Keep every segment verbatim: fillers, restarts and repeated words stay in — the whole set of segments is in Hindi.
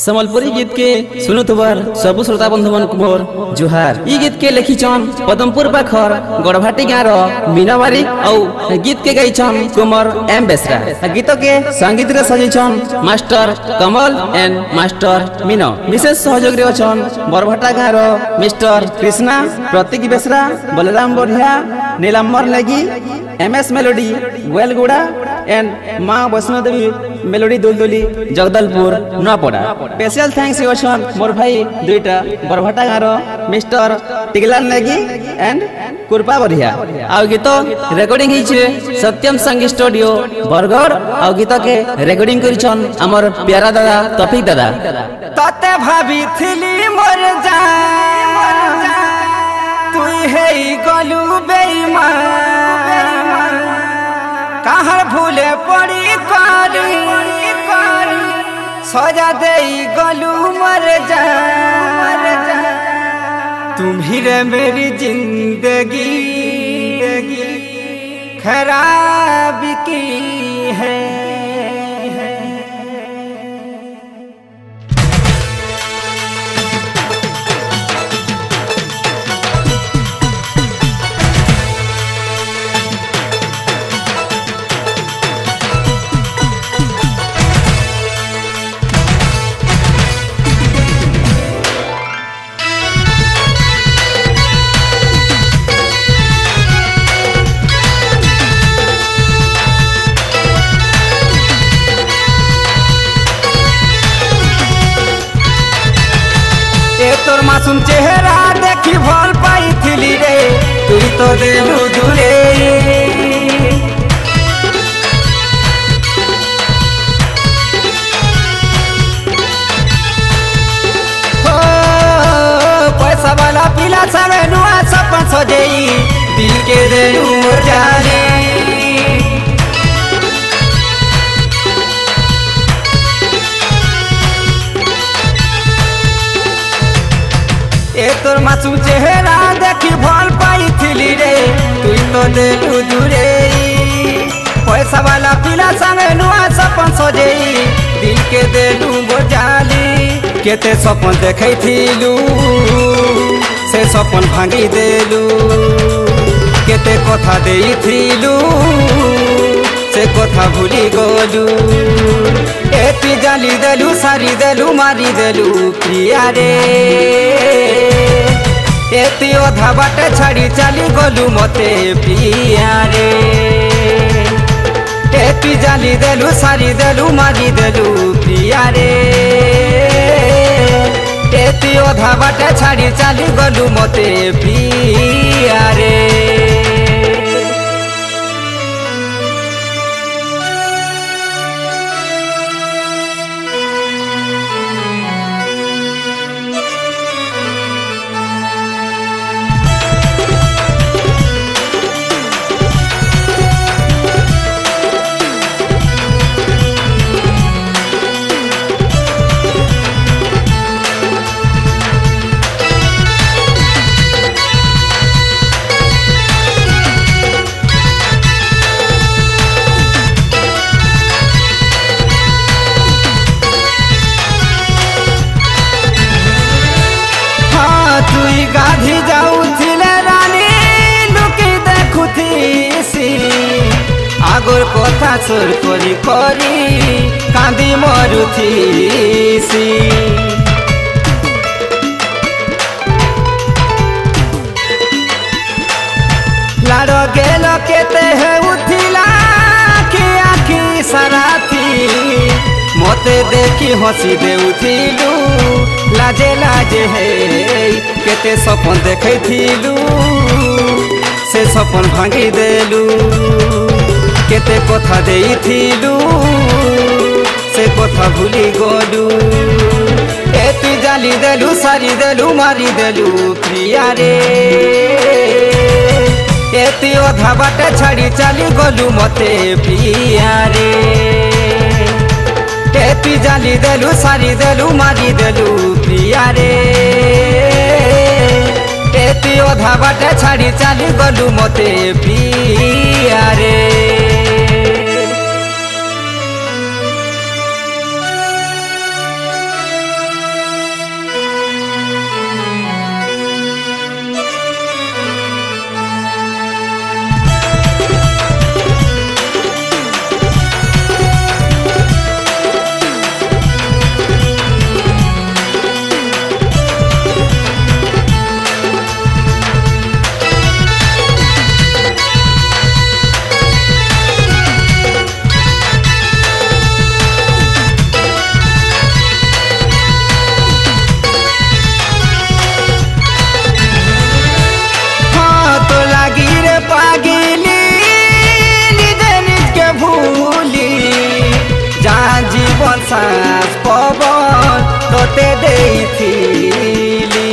सम्बलपुरी गीत के सुनुतबर सब श्रोता बंधु मन मोर जुहार। ई गीत के लिखिछन पदमपुर पाखर गड़भाटी गाँव मीनाबारी और गीत के गाइछन कुमार एम बेसरा। गीत के संगीत रे सजिछन master Kamal and master Meena. विशेष सहयोग रे अछन बरभाटा गाँव मिस्टर कृष्णा, प्रतीक बेसरा, बलराम बढ़िया, नीलाम्बर लगी, M S melody Goyalguda and Maa Vaishno Devi melody Dulduli Jagdalpur नपड़ा। स्पेशल थैंक्स योशन मोर भाई दुईटा बरभाटा गाँव मिस्टर टिगलाल नेगी एंड कुरपा बढ़िया। आ गीत रेकर्डिंग होइछे सत्यम संगीत स्टूडियो बरगढ़। आ गीत के रेकर्डिंग करिछन हमर प्यारा दादा तौफिक दादा। तते भाभी थिली मोर जा तू हे गलू बेईमान कहाँ भूले पड़ी करी सजा दे गलू मर जा तुम ही रे मेरी जिंदगी खराब की है। तोर मासूम चेहरा देखी भल पाई थिली रे तू तो देलू दूरे। हो पैसा वाला पीला सारे नुआ सपन सजेई दिल के देलू जाने। ए तोर मासूम चेहरा देखी भल पाई थिली रे तू तो देलू दूरे। पैसा वाला पीला संगे नुआ सपन सजेई दिल के देलू बोझाली। केते सपन देखै थिलू से सपन भांगी देलू। केते कथा देई थिलू से कथा भूली गलू। एती जाली देलू सारी देलू मारी देलू प्रिया रे। एती अधा बाटे छाड़ी चली गलू मते प्रिया रे। एती जाली देलू सारी देलू मारी देलू प्रिया रे। एती अधा बाटे छाड़ी चली गलू मते प्रिया रे। तुई गाधी जाऊथिले रानी लुकी देखुथीसी आगोर कथा सोर करी करी कांदी मरुथीसी। लाडो गेल केते है उथिला कि आखी सराथी मते देखी हसी देउथिलू लाजे लाजे है। केते सपन देखै थिलू से सपन भांगी देलू। केते कथा देई थिलू से कथा भूली गलू। एती जाली देलू सारी देलू मारी देलू प्रिया रे। एती अधा बाटे छाड़ी चली गलू मते प्रिया रे। एती जाली देलू सारी देलू मारी देलू प्रिया रे। एती अधा बाटे छाड़ी चली गलू मते प्रिया रे। তোতে দেইছিলি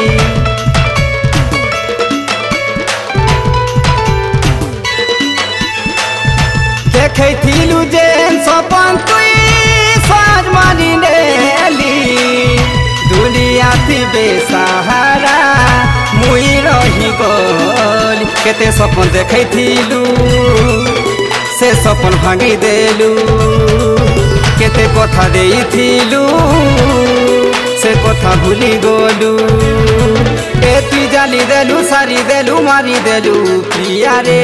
দেখেছিলু যে সপন তুই সাজ মারি নেলি দুনিয়াতে বেসাহারা মুই রহি গলি কেতে সপন দেখেছিলু সে সপন ভাঙি দেলু কেতে কথা দেইছিলু সে কথা ভুলি গলু এ তুই জালি দেলু সারি দেলু মারি দেলু প্রিয়ারে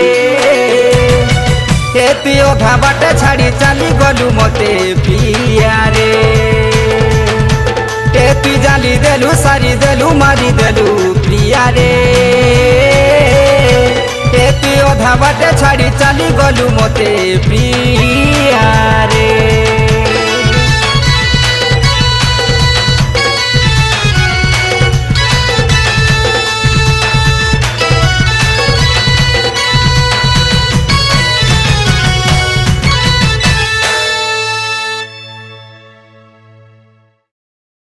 এ তুই অধা বাটে ছাড়ি চালি গলু মতে প্রিয়ারে এ তুই জালি দেলু সারি দেলু মারি দেলু প্রিয়ারে এ তুই অধা বাটে ছাড়ি চালি গলু মতে প্রিয়ারে।